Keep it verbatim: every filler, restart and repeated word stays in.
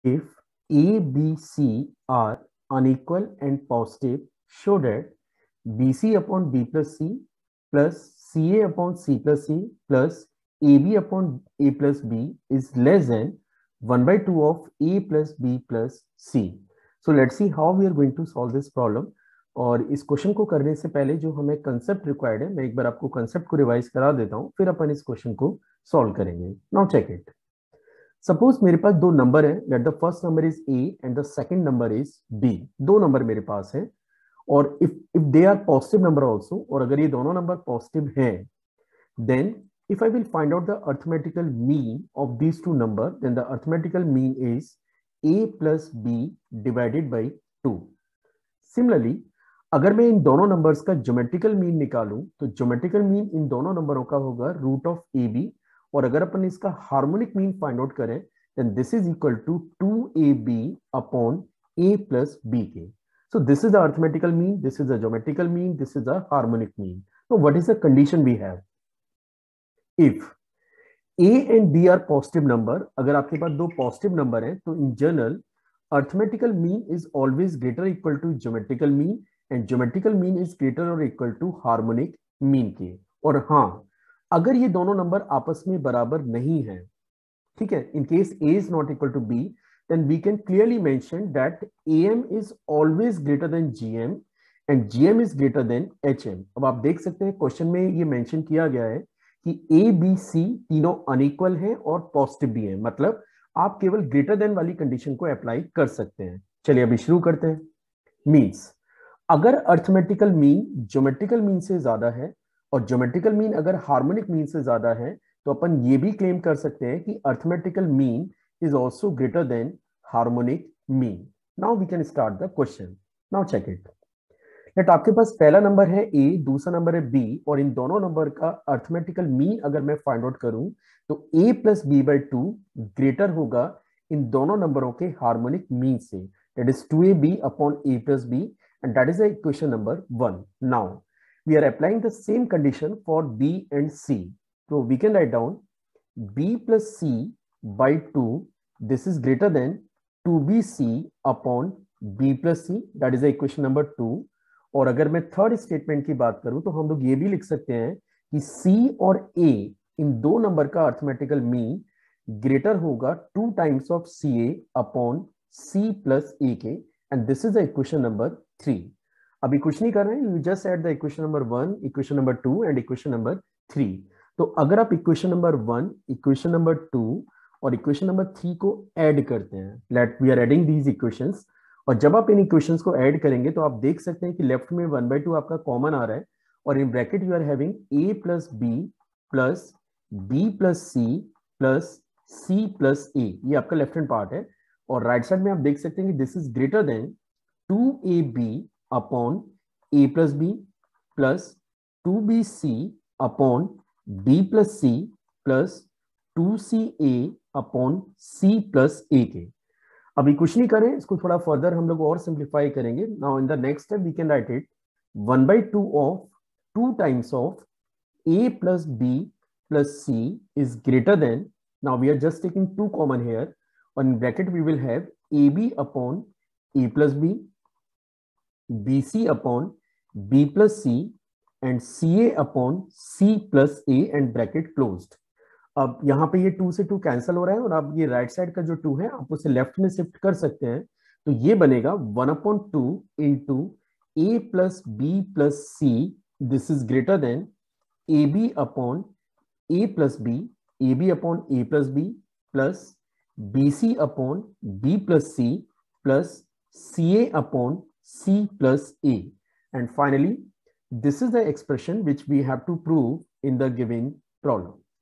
if A, B, C are unequal and positive, show that B C upon B plus C plus C A upon C plus C plus A B upon A plus B is less than one by two of A plus B plus C. So let's see how we are going to solve this problem. और इस question को करने से पहले जो हमें concept required है, मैं एक बार आपको कंसेप्ट को रिवाइज करा देता हूं, फिर अपन इस क्वेश्चन को सॉल्व करेंगे. Now check it. सपोज मेरे पास दो नंबर है, let the first number is A and the second number is B. दो नंबर मेरे पास है और if if they are positive number also, और अगर ये दोनों नंबर पॉजिटिव हैं, then if I will find out the arithmetical mean of these two number, then the arithmetical mean is a plus b divided by two. Similarly, अगर मैं इन दोनों numbers का geometrical mean निकालूं तो ज्योमेट्रिकल मीन इन दोनों नंबरों का होगा रूट ऑफ ए बी, और अगर अपन इसका हार्मोनिक मीन फाइंड आउट करें then this is equal to two A B upon A plus B के. So this is the arithmetical mean, this is the geometrical mean, this is the harmonic mean. So what is the condition we have? If A and B are positive number, अगर आपके पास दो positive number हैं तो in general arithmetical mean is always greater equal to geometrical mean and geometrical mean is greater और equal to harmonic mean के. और हाँ, अगर ये दोनों नंबर आपस में बराबर नहीं है, ठीक है, in case A is not equal to B, then we can clearly mention that A M is always greater than G M and G M is greater than H M. अब आप देख सकते हैं क्वेश्चन में ये mention किया गया है कि A, B, C तीनों अनइक्वल हैं और पॉजिटिव भी हैं, मतलब आप केवल ग्रेटर देन वाली कंडीशन को अप्लाई कर सकते हैं. चलिए अभी शुरू करते हैं. मीन्स अगर अरिथमेटिकल मीन ज्योमेट्रिकल मीन से ज्यादा है और ज्योमेट्रिकल मीन अगर हार्मोनिक मीन से ज्यादा है, तो अपन ये भी क्लेम कर सकते हैं कि arithmetical mean is also greater than harmonic mean. Now we can start the question. Now check it. Let आपके पास पहला नंबर है A, दूसरा नंबर है B, और इन दोनों नंबर का अरिथमेटिकल मीन अगर मैं फाइंड आउट करूं तो A plus B by two greater होगा इन दोनों नंबरों के हार्मोनिक मीन से, that is two A B upon A plus B, and that is the equation number one. Now we are applying the same condition for B and C. So we can write down B plus C by two, this is greater than two B C upon B plus C, that is the equation number two. और अगर मैं third statement की बात करूं तो हम लोग ये भी लिख सकते हैं कि C और A इन दो नंबर का अरिथमेटिकल मीन ग्रेटर होगा two times of C A upon C plus A के, and this is the equation number three. अभी कुछ नहीं कर रहे हैं, you just add the equation number one, equation number two and equation number three. तो अगर आप equation number one, equation number two और इक्वेशन नंबर थ्री को ऐड करते हैं, let we are adding these equations, और जब आप इन इक्वेशंस को ऐड करेंगे तो आप देख सकते हैं कि लेफ्ट में वन बाई टू आपका कॉमन आ रहा है, और in bracket you are having A plus B plus B plus C plus C plus A, ये आपका लेफ्ट हैंड पार्ट है. और राइट साइड में आप देख सकते हैं कि this is greater than two A B upon A plus B plus two B C upon B plus C plus two C A upon C plus A के. अभी कुछ नहीं करें, इसको थोड़ा फर्दर हम लोग और सिंप्लीफाई करेंगे. Now in the next step we can write it one by two of two times of A plus B plus C is greater than, now we are just taking two common here, और in bracket we will have A B upon A plus B, B C upon B plus C and C A upon C plus A and bracket closed. अब यहाँ पे ये to से to cancel हो रहा है, और अब ये राइट साइड का जो टू है आप उसे लेफ्ट में शिफ्ट कर सकते हैं, तो ये बनेगा one upon two into A plus B plus C, this is greater than A B upon A plus B, A B upon A plus B plus B C upon B plus C plus C A upon C plus A, and finally this is the expression which we have to prove in the given problem.